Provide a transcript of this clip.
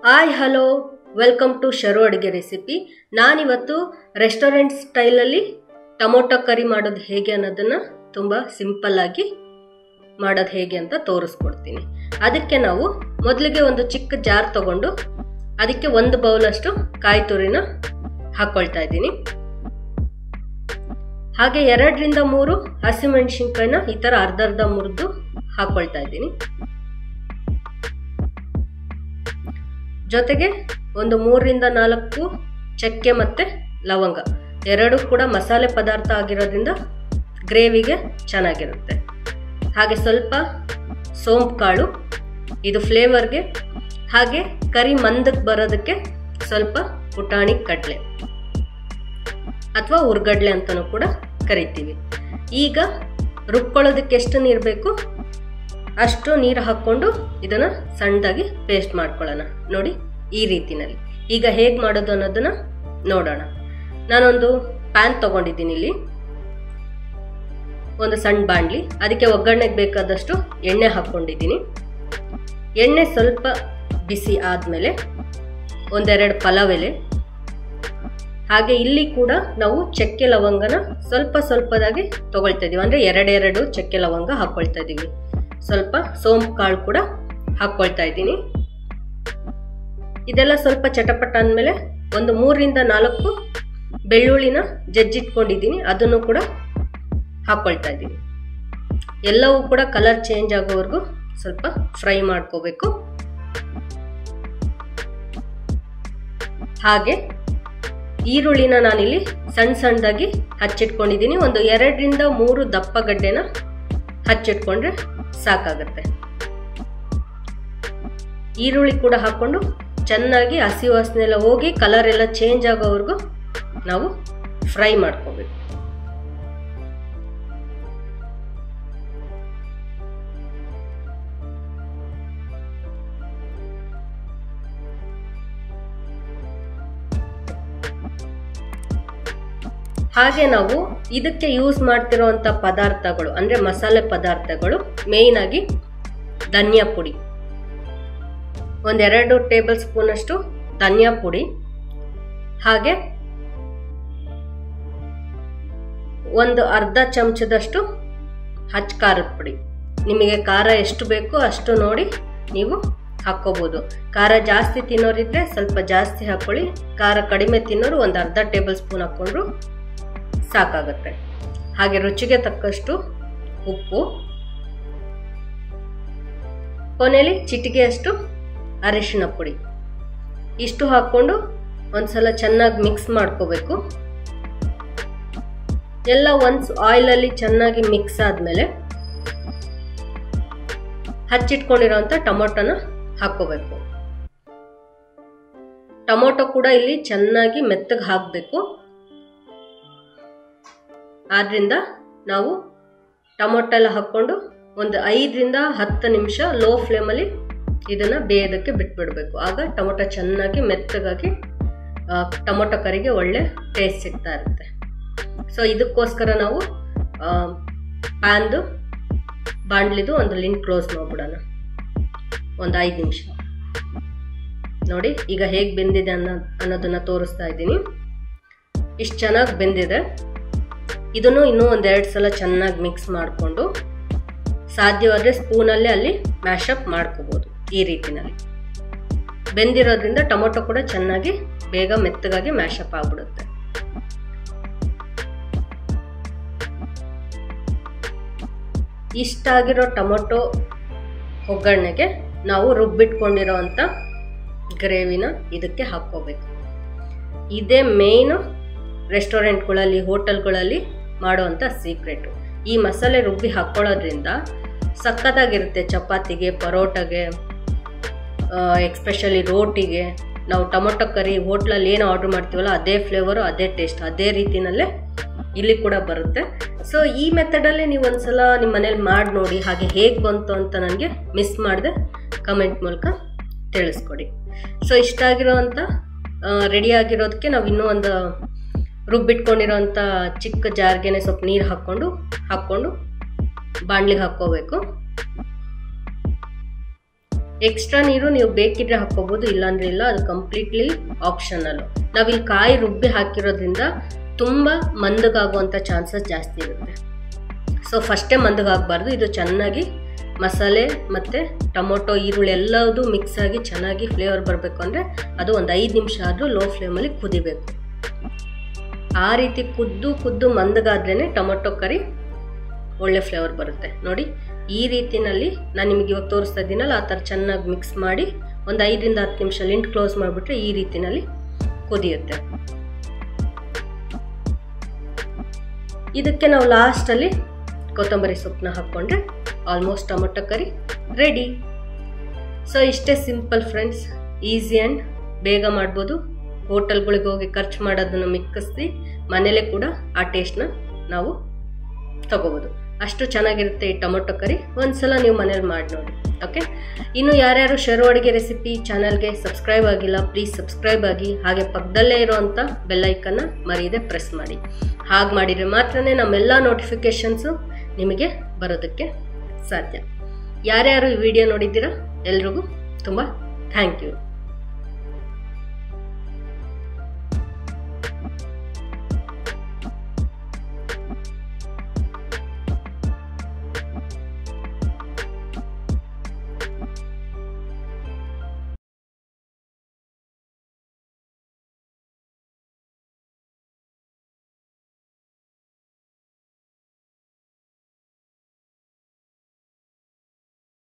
Hi hello welcome to Sharu ಅಡುಗೆ recipe. ನಾನಿವತ್ತು restaurant ಸ್ಟೈಲಲ್ಲಿ ಟೊಮೊಟೊ ಕರಿ ಮಾಡೋದು ಹೇಗೆ ಅನ್ನೋದನ್ನು ತುಂಬ ಸಿಂಪಲ್ಲಾಗಿ ಮಾಡೋದು ಹೇಗೆ ಅಂತ ತೋರಿಸ್ಕೊಡ್ತೀನಿ. ಅದಕ್ಕೆ ನಾವು ಮೊದಲಿಗೆ ಒಂದು ಚಿಕ್ಕ ಜಾರ್ ತಗೊಂಡು ಅದಕ್ಕೆ 1 ಬೌಲಷ್ಟು ಕಾಯಿ ತುರಿನ ಹಾಕ್ಕೊಳ್ತಾ ಇದ್ದೀನಿ. ಹಾಗೆ 2 ರಿಂದ 3 ಹಸಿಮೆಣಸಿನ್ಕಾಯಿನ ಈ ಥರ ಅರ್ಧ ಮುರಿದು ಹಾಕ್ಕೊಳ್ತಾ ಇದ್ದೀನಿ. ಜೊತೆಗೆ ಒಂದು 3 ರಿಂದ 4 ಚಕ್ಕೆ ಮತ್ತು ಲವಂಗ, ಎರಡೂ ಕೂಡ ಮಸಾಲೆ ಪದಾರ್ಥ ಆಗಿರೋದ್ರಿಂದ ಗ್ರೇವಿಗೆ ಚೆನ್ನಾಗಿರುತ್ತೆ. ಹಾಗೆ ಸ್ವಲ್ಪ ಸೋಂಪು ಕಾಳು, ಇದು ಫ್ಲೇವರ್ಗೆ. ಹಾಗೆ ಕರಿ ಮಂದಕ್ಕೆ ಬರೋದಕ್ಕೆ ಸ್ವಲ್ಪ ಪುಟಾಣಿ ಕಡಲೆ ಅಥವಾ ಉರ್ಗಡ್ಲೆ ಅಂತಲೂ ಕೂಡ ಕರಿತೀವಿ. ಈಗ ರುಬ್ಕೊಳ್ಳೋದಕ್ಕೆ ಎಷ್ಟು ನೀರು ಬೇಕು ಅಷ್ಟು ನೀರು ಹಾಕ್ಕೊಂಡು ಇದನ್ನು ಸಣ್ಣದಾಗಿ ಪೇಸ್ಟ್ ಮಾಡ್ಕೊಳ್ಳೋಣ. ನೋಡಿ ಈ ರೀತಿನಲ್ಲಿ. ಈಗ ಹೇಗೆ ಮಾಡೋದು ಅನ್ನೋದನ್ನು ನೋಡೋಣ. ನಾನೊಂದು ಪ್ಯಾನ್ ತಗೊಂಡಿದ್ದೀನಿ, ಇಲ್ಲಿ ಒಂದು ಸಣ್ಣ ಬಾಣಲಿ, ಅದಕ್ಕೆ ಒಗ್ಗರಣೆಗೆ ಬೇಕಾದಷ್ಟು ಎಣ್ಣೆ ಹಾಕ್ಕೊಂಡಿದ್ದೀನಿ. ಎಣ್ಣೆ ಸ್ವಲ್ಪ ಬಿಸಿ ಆದಮೇಲೆ 1-2 ಪಲಾವ್ ಎಲೆ, ಹಾಗೆ ಇಲ್ಲಿ ಕೂಡ ನಾವು ಚಕ್ಕೆ ಲವಂಗನ ಸ್ವಲ್ಪದಾಗಿ ತಗೊಳ್ತಾ ಇದ್ದೀವಿ. ಅಂದರೆ 2 ಚಕ್ಕೆ ಲವಂಗ ಹಾಕ್ಕೊಳ್ತಾ ಇದ್ದೀವಿ. ಸ್ವಲ್ಪ ಸೋಂಪು ಕಾಳು ಕೂಡ ಹಾಕ್ಕೊಳ್ತಾ ಇದ್ದೀನಿ. ಇದೆಲ್ಲ ಸ್ವಲ್ಪ ಚಟಪಟ ಅಂದಮೇಲೆ ಒಂದು 3 ರಿಂದ 4 ಬೆಳ್ಳುಳ್ಳಿನ ಜಜ್ಜಿಟ್ಕೊಂಡಿದ್ದೀನಿ, ಅದನ್ನು ಕೂಡ ಹಾಕ್ಕೊಳ್ತಾ ಇದ್ದೀನಿ. ಎಲ್ಲವೂ ಕೂಡ ಕಲರ್ ಚೇಂಜ್ ಆಗೋವರೆಗೂ ಸ್ವಲ್ಪ ಫ್ರೈ ಮಾಡ್ಕೋಬೇಕು. ಹಾಗೆ ಈರುಳ್ಳಿನ ನಾನಿಲ್ಲಿ ಸಣ್ಣದಾಗಿ ಹಚ್ಚಿಟ್ಕೊಂಡಿದ್ದೀನಿ. ಒಂದು 2 ರಿಂದ 3 ದಪ್ಪ ಗಡ್ಡೆನ ಹಚ್ಚಿಟ್ಕೊಂಡ್ರೆ ಸಾಕಾಗುತ್ತೆ. ಈರುಳ್ಳಿ ಕೂಡ ಹಾಕ್ಕೊಂಡು ಚೆನ್ನಾಗಿ ಹಸಿ ವಾಸನೆ ಎಲ್ಲ ಹೋಗಿ ಕಲರ್ ಎಲ್ಲ ಚೇಂಜ್ ಆಗೋವರೆಗೂ ನಾವು ಫ್ರೈ ಮಾಡ್ಕೋಬೇಕು. ಹಾಗೆ ನಾವು ಇದಕ್ಕೆ ಯೂಸ್ ಮಾಡ್ತಿರೋಂಥ ಪದಾರ್ಥಗಳು ಅಂದರೆ ಮಸಾಲೆ ಪದಾರ್ಥಗಳು ಮೇಯ್ನ್ ಆಗಿ ಧನಿಯಾ ಪುಡಿ, 1-2 ಟೇಬಲ್ ಸ್ಪೂನ್ ಅಷ್ಟು ಧನಿಯಾ ಪುಡಿ, ಹಾಗೆ ಒಂದು ಅರ್ಧ ಚಮಚದಷ್ಟು ಹಚ್ಚ ಖಾರದ ಪುಡಿ. ನಿಮಗೆ ಖಾರ ಎಷ್ಟು ಬೇಕೋ ಅಷ್ಟು ನೋಡಿ ನೀವು ಹಾಕ್ಕೋಬೋದು. ಖಾರ ಜಾಸ್ತಿ ತಿನ್ನೋರಿದ್ರೆ ಸ್ವಲ್ಪ ಜಾಸ್ತಿ ಹಾಕ್ಕೊಳ್ಳಿ. ಖಾರ ಕಡಿಮೆ ತಿನ್ನೋರು ಒಂದು ಅರ್ಧ ಟೇಬಲ್ ಸ್ಪೂನ್ ಹಾಕ್ಕೊಂಡ್ರು ಸಾಕಾಗುತ್ತೆ. ಹಾಗೆ ರುಚಿಗೆ ತಕ್ಕಷ್ಟು ಉಪ್ಪು, ಕೊನೆಯಲ್ಲಿ ಚಿಟಿಕೆಯಷ್ಟು ಅರಿಶಿನ ಪುಡಿ. ಇಷ್ಟು ಹಾಕ್ಕೊಂಡು ಒಂದ್ಸಲ ಚೆನ್ನಾಗಿ ಮಿಕ್ಸ್ ಮಾಡ್ಕೋಬೇಕು. ಎಲ್ಲ ಆಯಿಲಲ್ಲಿ ಚೆನ್ನಾಗಿ ಮಿಕ್ಸ್ ಆದಮೇಲೆ ಹಚ್ಚಿಟ್ಕೊಂಡಿರೋಂಥ ಟೊಮೊಟೊನ ಹಾಕ್ಕೋಬೇಕು. ಟೊಮೊಟೊ ಕೂಡ ಇಲ್ಲಿ ಚೆನ್ನಾಗಿ ಮೆತ್ತಗೆ ಹಾಕಬೇಕು. ಆದ್ರಿಂದ ನಾವು ಟೊಮೊಟೊ ಎಲ್ಲ ಹಾಕ್ಕೊಂಡು ಒಂದು 5 ರಿಂದ 10 ನಿಮಿಷ ಲೋ ಫ್ಲೇಮಲ್ಲಿ ಇದನ್ನು ಬೇಯೋದಕ್ಕೆ ಬಿಟ್ಬಿಡಬೇಕು. ಆಗ ಟೊಮೊಟೊ ಚೆನ್ನಾಗಿ ಮೆತ್ತಗಾಗಿ ಟೊಮೊಟೊ ಕರಿಗೆ ಒಳ್ಳೆ ಟೇಸ್ಟ್ ಸಿಗ್ತಾ ಇರುತ್ತೆ. ಸೊ ಇದಕ್ಕೋಸ್ಕರ ನಾವು ಬಾಣಲಿದು ಒಂದು ಲಿಡ್ ಕ್ಲೋಸ್ ಮಾಡಿಬಿಡೋಣ ಒಂದು 5 ನಿಮಿಷ. ನೋಡಿ ಈಗ ಹೇಗೆ ಬೆಂದಿದೆ ಅನ್ನೋದನ್ನು ತೋರಿಸ್ತಾ ಇದ್ದೀನಿ. ಇಷ್ಟು ಚೆನ್ನಾಗಿ ಬೆಂದಿದೆ. ಇದನ್ನು ಇನ್ನೂ 1-2 ಸಲ ಚೆನ್ನಾಗಿ ಮಿಕ್ಸ್ ಮಾಡಿಕೊಂಡು ಸಾಧ್ಯವಾದರೆ ಸ್ಪೂನಲ್ಲೇ ಅಲ್ಲಿ ಮ್ಯಾಶಪ್ ಮಾಡ್ಕೋಬೋದು. ಈ ರೀತಿನಲ್ಲಿ ಬೆಂದಿರೋದ್ರಿಂದ ಟೊಮೊಟೊ ಕೂಡ ಚೆನ್ನಾಗಿ ಬೇಗ ಮೆತ್ತಗಾಗಿ ಮ್ಯಾಶಪ್ ಆಗ್ಬಿಡುತ್ತೆ. ಇಷ್ಟಾಗಿರೋ ಟೊಮೊಟೊ ಒಗ್ಗರಣೆಗೆ ನಾವು ರುಬ್ಬಿಟ್ಕೊಂಡಿರೋ ಅಂಥ ಗ್ರೇವಿನ ಇದಕ್ಕೆ ಹಾಕ್ಕೋಬೇಕು. ಇದೇ ಮೇಯ್ನು ರೆಸ್ಟೋರೆಂಟ್ಗಳಲ್ಲಿ ಹೋಟೆಲ್ಗಳಲ್ಲಿ ಮಾಡೋವಂಥ ಸೀಕ್ರೆಟು. ಈ ಮಸಾಲೆ ರುಬ್ಬಿ ಹಾಕ್ಕೊಳ್ಳೋದ್ರಿಂದ ಸಖತ್ತಾಗಿರುತ್ತೆ. ಚಪಾತಿಗೆ, ಪರೋಟಾಗೆ, ಎಕ್ಸ್ಪೆಷಲಿ ರೋಟಿಗೆ. ನಾವು ಟೊಮೊಟೊ ಕರಿ ಹೋಟ್ಲಲ್ಲಿ ಏನು ಆರ್ಡ್ರ್ ಮಾಡ್ತೀವಲ್ಲ ಅದೇ ಫ್ಲೇವರು, ಅದೇ ಟೇಸ್ಟ್, ಅದೇ ರೀತಿನಲ್ಲೇ ಇಲ್ಲಿ ಕೂಡ ಬರುತ್ತೆ. ಸೊ ಈ ಮೆಥಡಲ್ಲೇ ನೀವು ಒಂದ್ಸಲ ನಿಮ್ಮ ಮನೇಲಿ ಮಾಡಿ ನೋಡಿ. ಹಾಗೆ ಹೇಗೆ ಬಂತು ಅಂತ ನನಗೆ ಮಿಸ್ ಮಾಡದೆ ಕಮೆಂಟ್ ಮೂಲಕ ತಿಳಿಸ್ಕೊಡಿ. ಸೊ ಇಷ್ಟಾಗಿರೋವಂಥ ರೆಡಿಯಾಗಿರೋದಕ್ಕೆ ನಾವು ಇನ್ನೂ ಒಂದು ರುಬ್ಬಿಟ್ಕೊಂಡಿರೋಂಥ ಚಿಕ್ಕ ಜಾರ್ಗೆನೆ ಸ್ವಲ್ಪ ನೀರು ಹಾಕ್ಕೊಂಡು ಬಾಣಲಿಗೆ ಹಾಕ್ಕೋಬೇಕು. ಎಕ್ಸ್ಟ್ರಾ ನೀರು ನೀವು ಬೇಕಿದ್ರೆ ಹಾಕೋಬಹುದು, ಇಲ್ಲಾಂದ್ರೆ ಇಲ್ಲ, ಅದು ಕಂಪ್ಲೀಟ್ಲಿ ಆಪ್ಷನಲ್. ನಾವಿಲ್ಲಿ ಕಾಯಿ ರುಬ್ಬಿ ಹಾಕಿರೋದ್ರಿಂದ ತುಂಬ ಮಂದಗಾಗುವಂಥ ಚಾನ್ಸಸ್ ಜಾಸ್ತಿ ಇರುತ್ತೆ. ಸೊ ಫಸ್ಟೇ ಮಂದಗಾಗಬಾರ್ದು. ಇದು ಚೆನ್ನಾಗಿ ಮಸಾಲೆ ಮತ್ತು ಟೊಮೊಟೊ ಈರುಳ್ಳಿ ಎಲ್ಲದೂ ಮಿಕ್ಸ್ ಆಗಿ ಚೆನ್ನಾಗಿ ಫ್ಲೇವರ್ ಬರಬೇಕು ಅಂದರೆ ಅದು ಒಂದು 5 ನಿಮಿಷ ಆದರೂ ಲೋ ಫ್ಲೇಮಲ್ಲಿ ಕುದಿಬೇಕು. ಆ ರೀತಿ ಕುದ್ದು ಮಂದಗಾದ್ರೇ ಟೊಮೊಟೊ ಕರಿ ಒಳ್ಳೆ ಫ್ಲೇವರ್ ಬರುತ್ತೆ. ನೋಡಿ ಈ ರೀತಿನಲ್ಲಿ ನಾನು ನಿಮಗೆ ಇವಾಗ ತೋರಿಸ್ತಾ ಇದ್ದೀನಲ್ಲ, ಆ ಥರ ಚೆನ್ನಾಗಿ ಮಿಕ್ಸ್ ಮಾಡಿ ಒಂದು 5 ರಿಂದ 10 ನಿಮಿಷ ಲಿಂಟ್ ಕ್ಲೋಸ್ ಮಾಡಿಬಿಟ್ರೆ ಈ ರೀತಿನಲ್ಲಿ ಕುದಿಯುತ್ತೆ. ಇದಕ್ಕೆ ನಾವು ಲಾಸ್ಟಲ್ಲಿ ಕೊತ್ತಂಬರಿ ಸೊಪ್ಪನ್ನ ಹಾಕ್ಕೊಂಡ್ರೆ almost tomato curry ready. So ಇಷ್ಟೇ ಸಿಂಪಲ್ ಫ್ರೆಂಡ್ಸ್, ಈಸಿ ಆ್ಯಂಡ್ ಬೇಗ ಮಾಡ್ಬೋದು. ಹೋಟೆಲ್ಗಳಿಗೆ ಹೋಗಿ ಖರ್ಚು ಮಾಡೋದನ್ನು ಮಿಕ್ಕಿಸಿ ಮನೇಲೇ ಕೂಡ ಆ ಟೇಸ್ಟ್ನ ನಾವು ತಗೋಬೋದು. ಅಷ್ಟು ಚೆನ್ನಾಗಿರುತ್ತೆ ಈ ಟೊಮೊಟೊ ಕರಿ. ಒಂದ್ಸಲ ನೀವು ಮನೇಲಿ ಮಾಡಿ ನೋಡಿ. ಓಕೆ, ಇನ್ನು ಯಾರ್ಯಾರು ಶರು ಅಡುಗೆ ರೆಸಿಪಿ ಚಾನಲ್ಗೆ ಸಬ್ಸ್ಕ್ರೈಬ್ ಆಗಿಲ್ಲ, ಪ್ಲೀಸ್ ಸಬ್ಸ್ಕ್ರೈಬ್ ಆಗಿ. ಹಾಗೆ ಪಕ್ಕದಲ್ಲೇ ಇರೋವಂಥ ಬೆಲ್ಲೈಕನ್ನ ಮರೀದೆ ಪ್ರೆಸ್ ಮಾಡಿ. ಹಾಗೆ ಮಾಡಿದರೆ ಮಾತ್ರನೇ ನಮ್ಮೆಲ್ಲ ನೋಟಿಫಿಕೇಷನ್ಸು ನಿಮಗೆ ಬರೋದಕ್ಕೆ ಸಾಧ್ಯ. ಯಾರ್ಯಾರು ಈ ವಿಡಿಯೋ ನೋಡಿದ್ದೀರಾ ಎಲ್ರಿಗೂ ತುಂಬ ಥ್ಯಾಂಕ್ ಯು.